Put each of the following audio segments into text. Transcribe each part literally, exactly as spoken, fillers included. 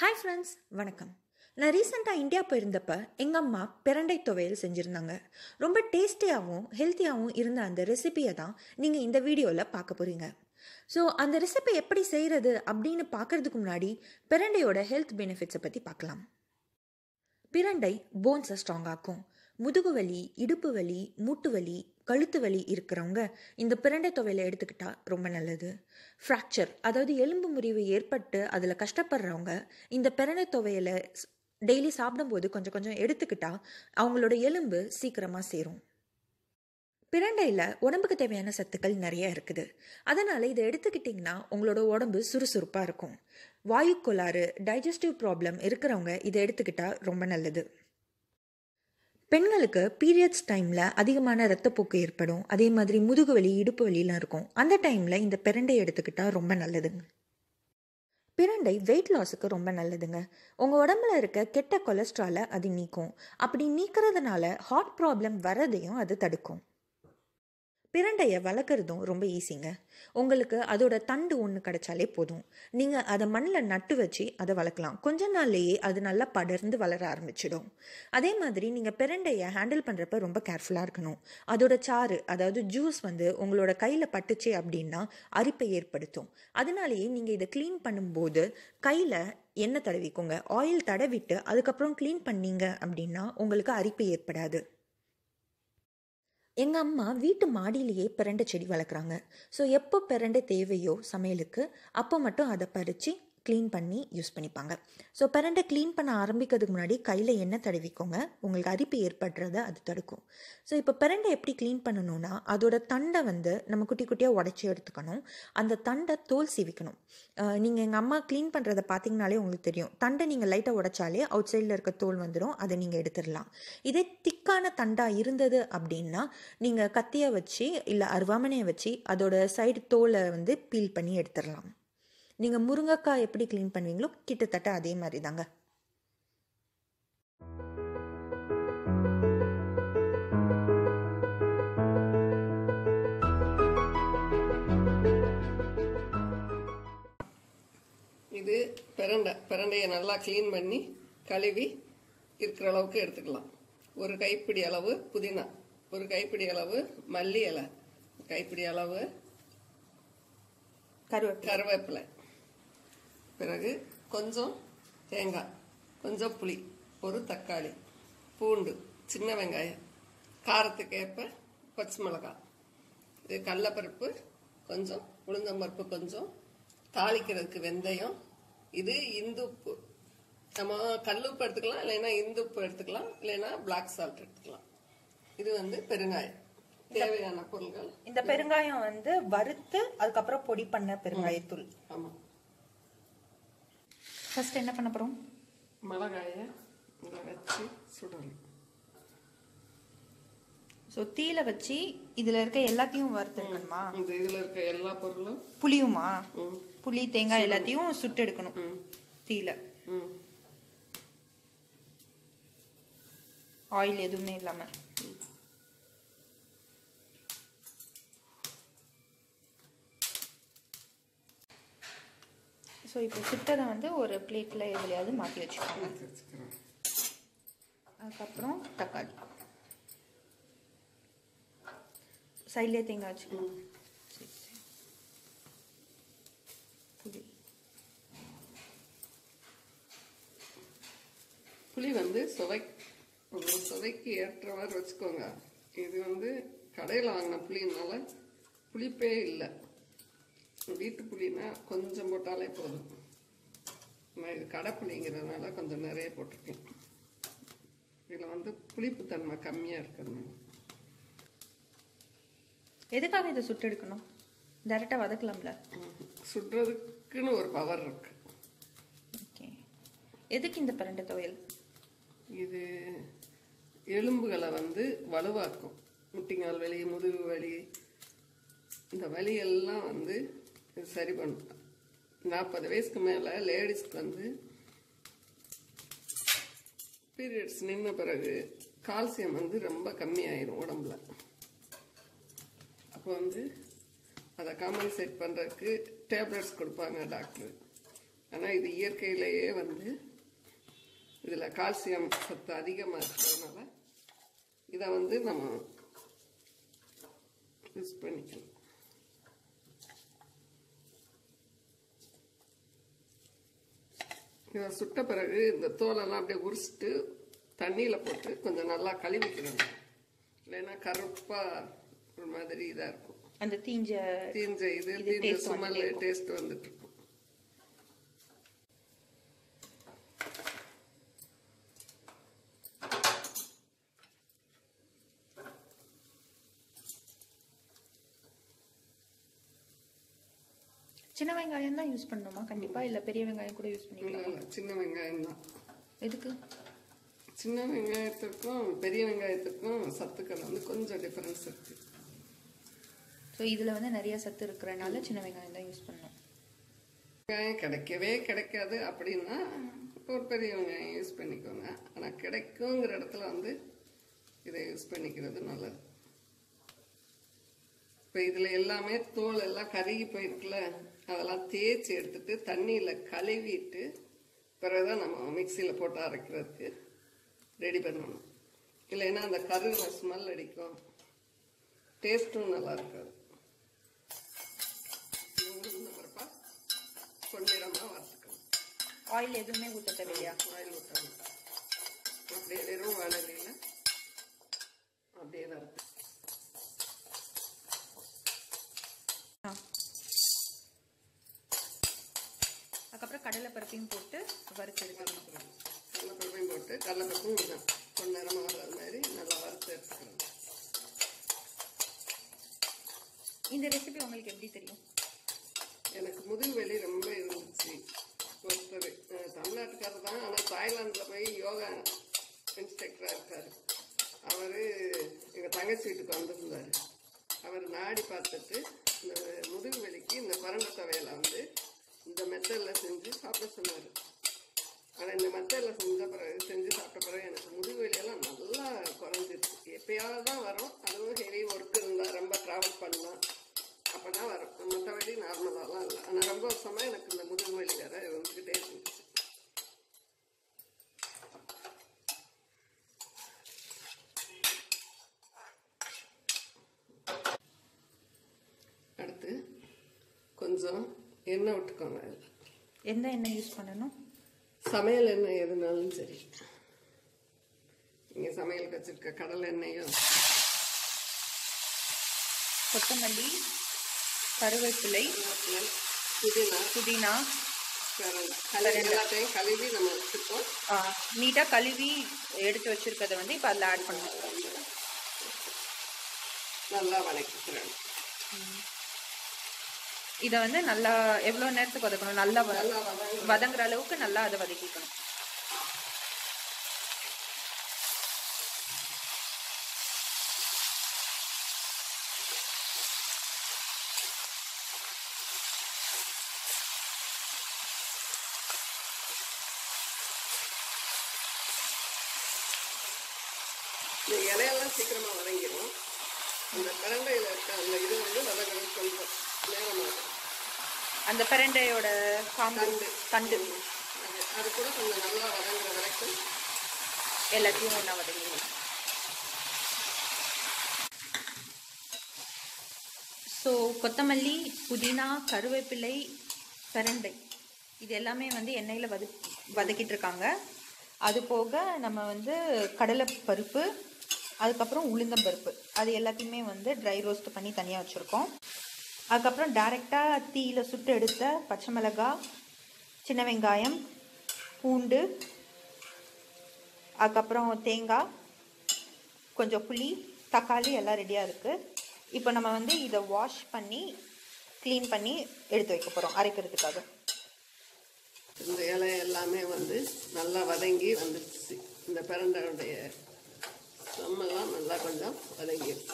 Hi friends, வணக்கம். நான் ரீசெண்டாக இந்தியா போயிருந்தப்ப எங்கள் அம்மா பிரண்டை துவையல் செஞ்சுருந்தாங்க. ரொம்ப டேஸ்டியாகவும் ஹெல்த்தியாகவும் இருந்த அந்த ரெசிபியை தான் நீங்கள் இந்த வீடியோவில் பார்க்க போகிறீங்க. ஸோ அந்த ரெசிபி எப்படி செய்கிறது அப்படின்னு பார்க்குறதுக்கு முன்னாடி பிரண்டையோட ஹெல்த் பெனிஃபிட்ஸை பற்றி பார்க்கலாம். பிரண்டை போன்ஸை ஸ்ட்ராங் ஆக்கும். முதுகு வலி, இடுப்பு வலி, மூட்டு வலி, கழுத்து வலி இருக்கிறவங்க இந்த பிரண்டை துவையலை எடுத்துக்கிட்டால் ரொம்ப நல்லது. ஃப்ராக்சர், அதாவது எலும்பு முறிவு ஏற்பட்டு அதில் கஷ்டப்படுறவங்க இந்த பிரண்டை துவையலை டெய்லி சாப்பிடும்போது கொஞ்சம் கொஞ்சம் எடுத்துக்கிட்டால் அவங்களோட எலும்பு சீக்கிரமாக சேரும். பிரண்டையில் உடம்புக்கு தேவையான சத்துக்கள் நிறைய இருக்குது. அதனால் இதை எடுத்துக்கிட்டிங்கன்னா உங்களோட உடம்பு சுறுசுறுப்பாக இருக்கும். வாயு கோளாறு, டைஜஸ்டிவ் ப்ராப்ளம் இருக்கிறவங்க இதை எடுத்துக்கிட்டால் ரொம்ப நல்லது. பெண்களுக்கு பீரியட்ஸ் டைமில் அதிகமான ரத்தப்போக்கு ஏற்படும். அதே மாதிரி முதுகு வலி, இடுப்பு வலிலாம் இருக்கும். அந்த டைமில் இந்த பிரண்டை எடுத்துக்கிட்டால் ரொம்ப நல்லதுங்க. பிரண்டை வெயிட் லாஸுக்கு ரொம்ப நல்லதுங்க. உங்கள் உடம்புல இருக்க கெட்ட கொலஸ்ட்ராலை அது நீக்கும். அப்படி நீக்கிறதுனால ஹார்ட் ப்ராப்ளம் வரதையும் அது தடுக்கும். பிரண்டையை வளர்க்குறதும் ரொம்ப ஈஸிங்க. உங்களுக்கு அதோட தண்டு ஒன்று கிடைச்சாலே போதும். நீங்கள் அதை மண்ணில் நட்டு வச்சு அதை வளர்க்கலாம். கொஞ்ச நாள்லேயே அது நல்லா படர்ந்து வளர ஆரம்பிச்சிடும். அதே மாதிரி நீங்கள் பிரண்டையை ஹேண்டில் பண்ணுறப்ப ரொம்ப கேர்ஃபுல்லாக இருக்கணும். அதோட சாறு, அதாவது ஜூஸ் வந்து உங்களோட கையில் பட்டுச்சு அப்படின்னா அரிப்பை ஏற்படுத்தும். அதனாலேயே நீங்கள் இதை க்ளீன் பண்ணும்போது கையில் எண்ணெய் தடவிக்கோங்க. ஆயில் தடவிட்டு அதுக்கப்புறம் க்ளீன் பண்ணீங்க அப்படின்னா உங்களுக்கு அரிப்பு ஏற்படாது. எங்கள் அம்மா வீட்டு மாடியிலேயே பிரண்டை செடி வளர்க்குறாங்க. ஸோ எப்போ பிரண்டை தேவையோ சமையலுக்கு அப்போ மட்டும் அதை பறித்து க்ளீன் பண்ணி யூஸ் பண்ணிப்பாங்க. ஸோ பிரண்டை க்ளீன் பண்ண ஆரம்பிக்கிறதுக்கு முன்னாடி கையில் எண்ணெய் தடவிக்கோங்க. உங்களுக்கு அரிப்பு ஏற்படுறத அது தடுக்கும். ஸோ இப்போ பிரண்டை எப்படி க்ளீன் பண்ணணும்னா, அதோட தண்டை வந்து நம்ம குட்டி குட்டியாக உடச்சி எடுத்துக்கணும். அந்த தண்டை தோல் சீவிக்கணும். நீங்கள் எங்கள் அம்மா க்ளீன் பண்ணுறதை பார்த்தீங்கனாலே உங்களுக்கு தெரியும். தண்டை நீங்கள் லைட்டாக உடைச்சாலே அவுட் சைடில் இருக்க தோல் வந்துடும். அதை நீங்கள் எடுத்துடலாம். இதே திக்கான தண்டாக இருந்தது அப்படின்னா நீங்கள் கத்தியை வச்சு இல்லை அருவாமனையை வச்சு அதோட சைடு தோலை வந்து பீல் பண்ணி எடுத்துடலாம். நீங்கள் முருங்கைக்காய் எப்படி க்ளீன் பண்ணுவீங்களோ கிட்டத்தட்ட அதே மாதிரி தாங்க. இது பிரண்டை. பிரண்டையை நல்லா க்ளீன் பண்ணி கழுவி இருக்கிற அளவுக்கு எடுத்துக்கலாம். ஒரு கைப்பிடி அளவு புதினா, ஒரு கைப்பிடி அளவு மல்லி இலை, கைப்பிடி அளவு கருவேப்பிலை கருவேப்பிலை பிறகு கொஞ்சம் தேங்காய், கொஞ்சம் புளி, ஒரு தக்காளி, பூண்டு, சின்ன வெங்காயம், காரத்துக்கு ஏற்ப பச்சை மிளகாய், இது கடலைப்பருப்பு கொஞ்சம், உளுந்தம்பருப்பு கொஞ்சம், தாளிக்கிறதுக்கு வெந்தயம், இது இந்துப்பு. நம்ம கல்லுப்பு எடுத்துக்கலாம், இல்லைன்னா இந்துப்பு எடுத்துக்கலாம், இல்லைன்னா பிளாக் சால்ட் எடுத்துக்கலாம். இது வந்து பெருங்காயம். தேவையான பொருட்கள். இந்த பெருங்காயம் வந்து வறுத்து அதுக்கப்புறம் பொடி பண்ண பெருங்காயத்தூள். ஆமா. ஃபர்ஸ்ட் என்ன பண்ண போறோம்? மிளகாயை வச்சு சுடணும். ஸோ தீயில வச்சு இதுல இருக்க எல்லாத்தையும் வறுத்துக்கணுமா? இந்த இதுல இருக்க எல்லா பொருளும் புளியுமா? புளி, தேங்காய் எல்லாத்தையும் சுட்டு எடுக்கணும் தீயில. ஆயில் எதுவுமே இல்லாம. ஸோ இப்போ சுட்டதை வந்து ஒரு பிளேட்டில் எதுலையாவது மாற்றி வச்சுக்கோங்க. அதுக்கப்புறம் தக்காளி சைட்லேயே தேங்காய் வச்சுக்கலாம். புளி புளி வந்து சுவை சுவைக்கு ஏற்றவாறு வச்சுக்கோங்க. இது வந்து கடையில் வாங்கின புளினால புளிப்பே இல்லை. வீட்டு புளினா கொஞ்சம் போட்டாலே போதும். நான் இது கடை புளிங்கிறதுனால கொஞ்சம் நிறைய போட்டிருக்கேன். இதில் வந்து புளிப்பு தன்மை கம்மியாக இருக்கிறது. எதுக்காக இதை சுட்டு எடுக்கணும்? டைரெக்டாக வதக்கலாம்ல? சுடுறதுக்குன்னு ஒரு பவர் இருக்கு. ஓகே. எதுக்கு இந்த பிரண்டை துவையல்? இது எலும்புகளை வந்து வலுவாக்கும். முட்டிங்கால் வலி, முதுகு வலி, இந்த வலியெல்லாம் வந்து இது சரி பண்ணும். நாற்பது வயசுக்கு மேலே லேடிஸ்க்கு வந்து பீரியட்ஸ் நின்ன பிறகு கால்சியம் வந்து ரொம்ப கம்மியாயிரும் உடம்புல. அப்போ வந்து அதை காம்பன்சேட் பண்ணுறதுக்கு டேப்லெட்ஸ் கொடுப்பாங்க டாக்டர். ஆனால் இது இயற்கையிலேயே வந்து இதில் கால்சியம் சத்து அதிகமாக இருக்கிறதுனால இதை வந்து நம்ம யூஸ் பண்ணிக்கலாம். இதை சுட்ட பிறகு இந்த தோலெல்லாம் அப்படியே உரிச்சிட்டு தண்ணியில் போட்டு கொஞ்சம் நல்லா கழுவிக்கணும். இல்லைன்னா கருப்பாக ஒரு மாதிரி இதாக இருக்கும். அந்த தீஞ்ச தீஞ்ச இது தீஞ்ச சுமல் டேஸ்ட் வந்துட்டு இருக்கும். சின்ன வெங்காயம் தான் யூஸ் பண்ணணுமா கண்டிப்பா, இல்ல பெரிய வெங்காயம் கூட யூஸ் பண்ணிக்கலாம்? சின்ன வெங்காயம் தான். எதுக்கு? சின்ன வெங்காயத்துக்கும் பெரிய வெங்காயத்துக்கும் சத்துக்கள் வந்து கொஞ்சம் டிஃபரன்ஸ் இருக்கு. ஸோ இதில் வந்து நிறைய சத்து இருக்கிறனால சின்ன வெங்காயம் தான் யூஸ் பண்ணணும். வெங்காயம் கிடைக்கவே கிடைக்காது அப்படின்னா ஒரு பெரிய வெங்காயம் யூஸ் பண்ணிக்கோங்க. ஆனால் கிடைக்குங்கிற இடத்துல வந்து இதை யூஸ் பண்ணிக்கிறது நல்லது. இப்போ இதில் எல்லாமே தோல் எல்லாம் கருகி போயிருக்குல்ல, அதெல்லாம் தேய்ச்சி எடுத்துட்டு தண்ணியில் கழுவிட்டு பிறகுதான் நம்ம மிக்சியில் போட்டு அரைக்கிறதுக்கு ரெடி பண்ணணும். இல்லைன்னா அந்த கருகின ஸ்மெல் அடிக்கும், டேஸ்ட்டும் நல்லா இருக்காது. பரப்பா பொன்னிறமாக வறுத்துக்கணும். ஆயில் எதுவுமே ஊற்ற தேவையா? ஆயில் ஊற்றணும். அப்படியே வெறும் வானலியில் அப்படியே வறுத்து அதுக்கப்புறம் கடலை பருப்பையும் போட்டு வறுத்து எடுத்துக்கணும். கடலை பருப்பையும் போட்டு கடலை பருப்பும் கொஞ்சம் கொஞ்ச நேரமாக வர்றது மாதிரி நல்லா வறுத்து எடுத்துக்கணும். இந்த ரெசிபி உங்களுக்கு எப்படி தெரியும்? எனக்கு முதுகுவலி ரொம்ப இருந்துச்சு. ஒருத்தர் தமிழ்நாட்டுக்காரர் தான், ஆனால் தாய்லாந்தில் போய் யோகா இன்ஸ்ட்ரக்டராக இருக்கார். அவர் எங்கள் தங்கச்சி வீட்டுக்கு வந்திருந்தார். அவர் நாடி பார்த்துட்டு இந்த முதுகுவலிக்கு இந்த பரண்டை துவையலை வந்து இந்த மெத்தடில் செஞ்சு சாப்பிட சொன்னார். ஆனால் இந்த மெத்தடில் செஞ்ச பிறகு செஞ்சு சாப்பிட்ட பிறகு எனக்கு முதுகுவலியெல்லாம் நல்லா குறைஞ்சிருச்சு. எப்பயாவது தான் வரும், அதுவும் ஹெவி ஒர்க் இருந்தால் ரொம்ப ட்ராவல் பண்ணலாம் அப்போ தான் வரும். மற்றபடி நார்மலாலாம் இல்லை. ஆனால் ரொம்ப வருஷமாக எனக்கு இந்த முதுகுவலி வேற வந்துக்கிட்டே இருந்துச்சு. அடுத்து கொஞ்சம் எண்ணெய் விட்டுக்கோங்க. எந்த எண்ணெய் யூஸ் பண்ணணும்? சமையல் எண்ணெய் எதுனாலும் சரி. நீங்கள் சமையலுக்கு வச்சிருக்க கடலை எண்ணெயும், கொத்தமல்லி, கருவேப்பிலை, புதினா புதினா எல்லாத்தையும் கழுவி நம்ம வச்சுருக்கோம். நீட்டாக கழுவி எடுத்து வச்சிருக்கதை வந்து இப்போ அதில் ஆட் பண்ணணும். நல்லா வதக்கிக்கிறேன். இதை வந்து நல்லா எவ்வளோ நேரத்துக்கு வதக்கணும்? நல்லா வதங்குற அளவுக்கு நல்லா அதை வதக்கிக்கணும். இந்த இலையெல்லாம் சீக்கிரமாக வதங்கிடும். அந்த பிரண்டையில் இருக்க அந்த இது வந்து வதங்கிறது கொஞ்சம் நேரமாகும். அந்த பிரண்டையோட காம்பு தண்டு அது கூட கொஞ்சம் நல்லா வதங்குற வரைக்கும் எல்லாத்தையும் ஒன்றா வதங்கிடும். ஸோ கொத்தமல்லி, புதினா, கருவேப்பிலை, பிரண்டை இது எல்லாமே வந்து எண்ணெயில் வத வதக்கிட்டு இருக்காங்க. அது போக நம்ம வந்து கடலை பருப்பு, அதுக்கப்புறம் உளுந்தம் பருப்பு, அது எல்லாத்தையுமே வந்து ட்ரை ரோஸ்ட் பண்ணி தனியாக வச்சுருக்கோம். அதுக்கப்புறம் டைரெக்டாக தீயில் சுட்டு எடுத்த பச்சை மிளகாய், சின்ன வெங்காயம், பூண்டு, அதுக்கப்புறம் தேங்காய், கொஞ்சம் புளி, தக்காளி எல்லாம் ரெடியாக இருக்குது. இப்போ நம்ம வந்து இதை வாஷ் பண்ணி க்ளீன் பண்ணி எடுத்து வைக்க போகிறோம் அரைக்கிறதுக்காக. இந்த இலை எல்லாமே வந்து நல்லா வதங்கி வந்துடுச்சு. இந்த பிரண்டையுடைய செம்மெல்லாம் நல்லா கொஞ்சம் வதங்கிடுச்சு.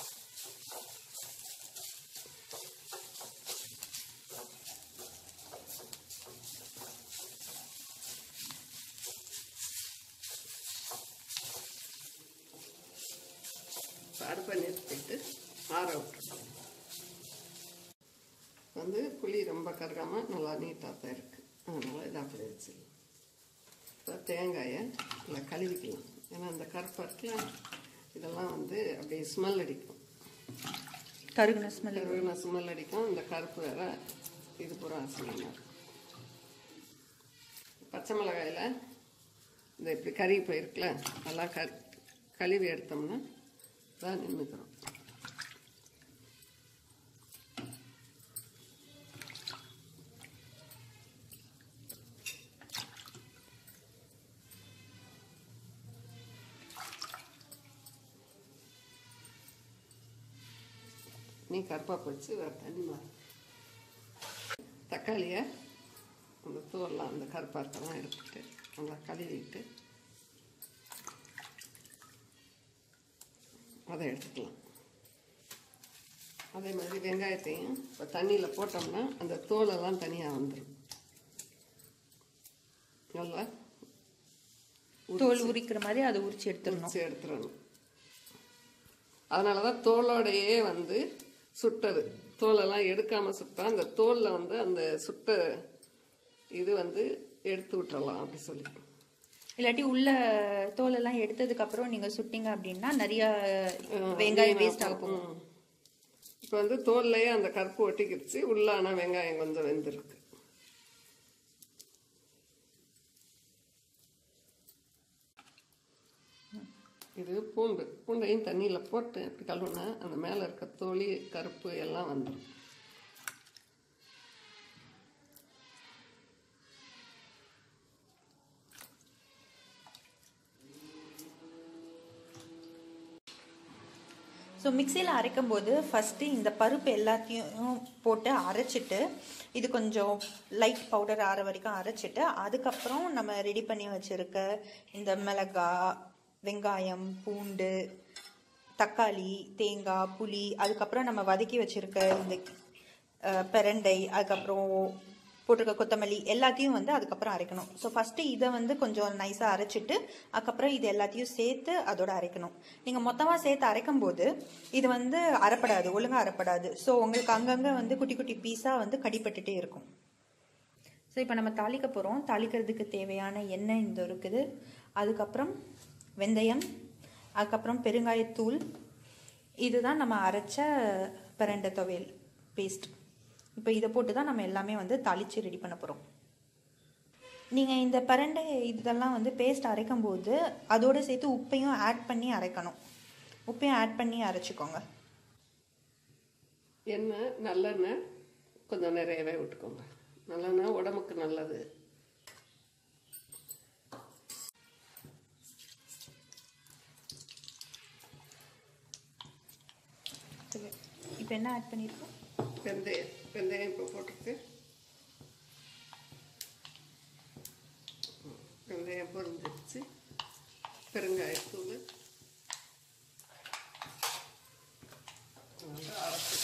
அடுப்பை நிறுத்திட்டு ஆற விட்டுருவோம். வந்து புளி ரொம்ப கருகாமல் நல்லா நீட்டாக தான் இருக்குது. அதனால் இதை அப்படி வச்சுக்கலாம். இப்போ தேங்காயை நல்லா கழுவிக்கலாம். ஏன்னா அந்த கருப்பாக இருக்குல்ல, இதெல்லாம் வந்து அப்படியே ஸ்மெல் அடிக்கும். கருகுன ஸ்மெல் கருகுன ஸ்மெல் அடிக்கும். இந்த கருப்பு வேற இது பூரா அசிங்கமாக இருக்கும். பச்சை மிளகாயில் இந்த இப்படி கறி போயிருக்குல்ல, நல்லா க கழுவி எடுத்தோம்னா தான் நின்றுக்கிறோம். நீ கருப்பாக போச்சு வேறு தண்ணி மாறு. தக்காளியை அந்த தோல்லாம் அந்த கருப்பாக்கெல்லாம் எடுத்துட்டு நல்லா கழுவிட்டு அதை எடுத்துக்கலாம். அதே மாதிரி வெங்காயத்தையும் இப்போ தண்ணியில் போட்டோம்னா அந்த தோலெல்லாம் தனியாக வந்துடும். நல்லா தோல் உரிக்கிற மாதிரி அதை உரிச்சு எடுத்துடணும் உரிச்சு எடுத்துடணும். அதனால தான் தோலோடையே வந்து சுட்டது. தோலெல்லாம் எடுக்காமல் சுட்டா அந்த தோலில் வந்து அந்த சுட்ட இது வந்து எடுத்து விட்டுறலாம் அப்படி சொல்லி. இல்லாட்டி உள்ள தோலெல்லாம் எடுத்ததுக்கு அப்புறம் நீங்க சுட்டிங்க அப்படின்னா நிறைய வெங்காயம் வேஸ்ட் ஆக போகும். இப்போ வந்து தோல்லையே அந்த கருப்பு ஒட்டிக்கிடுச்சு, உள்ள ஆனால் வெங்காயம் கொஞ்சம் வெந்திருக்கு. இது பூண்டு. பூண்டையும் தண்ணியில் போட்டு இப்படி கழுவுனா அந்த மேலே இருக்க தோலி கருப்பு எல்லாம் வந்துடும். ஸோ மிக்சியில் அரைக்கும் போது ஃபஸ்ட்டு இந்த பருப்பு எல்லாத்தையும் போட்டு அரைச்சிட்டு இது கொஞ்சம் லைட் பவுடர் ஆற வரைக்கும் அரைச்சிட்டு அதுக்கப்புறம் நம்ம ரெடி பண்ணி வச்சுருக்க இந்த மிளகாய், வெங்காயம், பூண்டு, தக்காளி, தேங்காய், புளி, அதுக்கப்புறம் நம்ம வதக்கி வச்சுருக்க இந்த பிரண்டை, அதுக்கப்புறம் போட்டிருக்க கொத்தமல்லி எல்லாத்தையும் வந்து அதுக்கப்புறம் அரைக்கணும். ஸோ ஃபஸ்ட்டு இதை வந்து கொஞ்சம் நைஸாக அரைச்சிட்டு அதுக்கப்புறம் இது எல்லாத்தையும் சேர்த்து அதோட அரைக்கணும். நீங்கள் மொத்தமாக சேர்த்து அரைக்கும் போது இது வந்து அரைப்படாது, ஒழுங்காக அரைப்படாது. ஸோ உங்களுக்கு அங்கங்கே வந்து குட்டி குட்டி பீஸாக வந்து கடிப்பட்டுட்டே இருக்கும். ஸோ இப்போ நம்ம தாளிக்க போகிறோம். தாளிக்கிறதுக்கு தேவையான எண்ணெய் இந்த இருக்குது. அதுக்கப்புறம் வெந்தயம், அதுக்கப்புறம் பெருங்காயத்தூள், இதுதான் நம்ம அரைச்ச பிரண்டை துவையல் பேஸ்ட். இப்போ இதை போட்டு தான் நம்ம எல்லாமே வந்து தாளித்து ரெடி பண்ண போகிறோம். நீங்கள் இந்த பிரண்டை இதெல்லாம் வந்து பேஸ்ட் அரைக்கும் போது அதோடு சேர்த்து உப்பையும் ஆட் பண்ணி அரைக்கணும். உப்பையும் ஆட் பண்ணி அரைச்சிக்கோங்க. எண்ணெய் நல்லெண்ணெய் கொஞ்சம் நிறையவே விட்டுக்கோங்க. நல்லெண்ணெய் உடம்புக்கு நல்லது. இப்போ என்ன ஆட் பண்ணியிருக்கோம்? வெந்தயம். வெந்தயம் இப்போ போட்டுருக்கு. வெந்தயம் பொரிஞ்சிடுச்சு. பெருங்காயத்தூள் அரைச்சி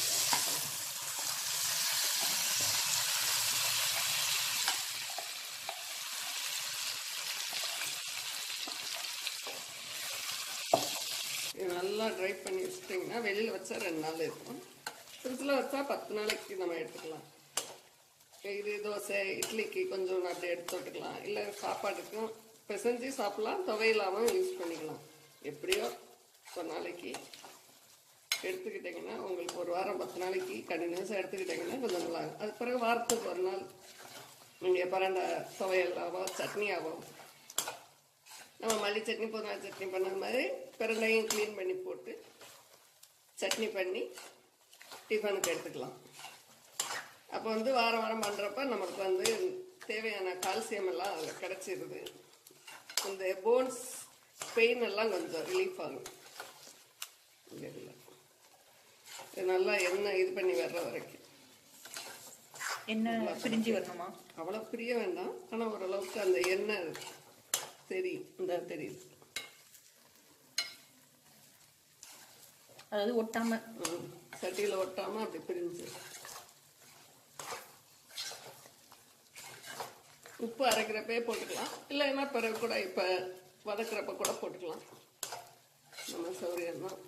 நல்லா ட்ரை பண்ணி வச்சுட்டிங்கன்னா வெளியில் வச்சா ரெண்டு நாள் இருக்கும். ஃப்ரிட்ஜில் வச்சா பத்து நாளைக்கு நம்ம எடுத்துக்கலாம். இது தோசை, இட்லிக்கு கொஞ்சம் அப்படி எடுத்து விட்டுக்கலாம். இல்லை சாப்பாட்டுக்கும் பிசைஞ்சு சாப்பிட்லாம், துவையிலாமல் யூஸ் பண்ணிக்கலாம். எப்படியோ ஒரு நாளைக்கு எடுத்துக்கிட்டிங்கன்னா உங்களுக்கு ஒரு வாரம் பத்து நாளைக்கு கண்டினியூஸாக எடுத்துக்கிட்டிங்கன்னா கொஞ்சம் நல்லா இருக்கும். அது பிறகு வாரத்துக்கு ஒரு நாள் நீங்கள் பரண்ட துவையலாவோ சட்னியாவோ நம்ம மல்லி சட்னி, புதினா சட்னி பண்ணது மாதிரி பிரண்டையும் க்ளீன் பண்ணி போட்டு சட்னி பண்ணி டிஃபனுக்கு எடுத்துக்கலாம். அப்போ வந்து வாரம் வாரம் பண்ணுறப்ப நமக்கு வந்து தேவையான கால்சியம் எல்லாம் அதில் கிடச்சிருது. இந்த போன்ஸ் பெயின் எல்லாம் கொஞ்சம் ரிலீஃப் ஆகும். இதில் இது நல்லா எண்ணெய் இது பண்ணி வர்ற வரைக்கும் எண்ணெய் பிரிஞ்சு வரணுமா? அவ்வளோ பிரிய வேண்டாம், ஆனால் ஓரளவுக்கு அந்த எண்ணெய் தெரியும். இந்த தெரியுது, அதாவது ஒட்டாம சட்டியில் ஒட்டாமல் அப்படி பிரிஞ்சு. உப்பு அரைக்கிறப்பே போட்டுக்கலாம், இல்லைன்னா பிறகு கூட இப்போ வதக்கிறப்ப கூட போட்டுக்கலாம். நம்ம சௌகரியம் தான்.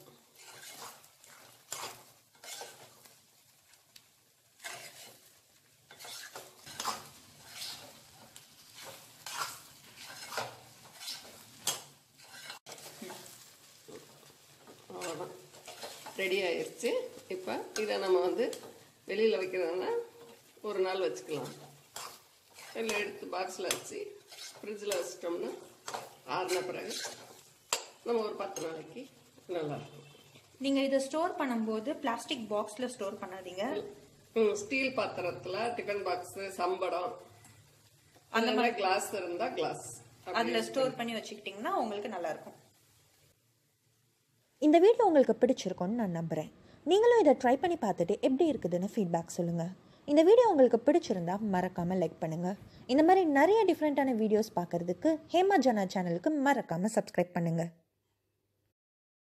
ரெடி ஆயிடுச்சு. இப்போ இதை நம்ம வந்து வெளியில் வைக்கிறதுனா ஒரு நாள் வச்சுக்கலாம். இல்லை எடுத்து பாக்ஸில் வச்சு ஃப்ரிட்ஜில் வச்சிட்டோம்னா ஆறின பிறகு நம்ம ஒரு பத்து நாளைக்கு நல்லாயிருக்கும். நீங்கள் இதை ஸ்டோர் பண்ணும்போது பிளாஸ்டிக் பாக்ஸில் ஸ்டோர் பண்ணாதீங்க. ஸ்டீல் பாத்திரத்தில் டிஃபன் பாக்ஸு, சம்படம் அந்த மாதிரி கிளாஸ் இருந்தால் கிளாஸ் அதில் ஸ்டோர் பண்ணி வச்சுக்கிட்டிங்கன்னா உங்களுக்கு நல்லாயிருக்கும். இந்த வீடியோ உங்களுக்கு பிடிச்சிருக்கும்னு நான் நம்புகிறேன். நீங்களும் இதை ட்ரை பண்ணி பார்த்துட்டு எப்படி இருக்குதுன்னு ஃபீட்பேக் சொல்லுங்கள். இந்த வீடியோ உங்களுக்கு பிடிச்சிருந்தா மறக்காமல் லைக் பண்ணுங்கள். இந்த மாதிரி நிறைய டிஃப்ரெண்ட்டான வீடியோஸ் பார்க்குறதுக்கு ஹேமா ஜனா சேனலுக்கு மறக்காமல் சப்ஸ்கிரைப் பண்ணுங்கள்.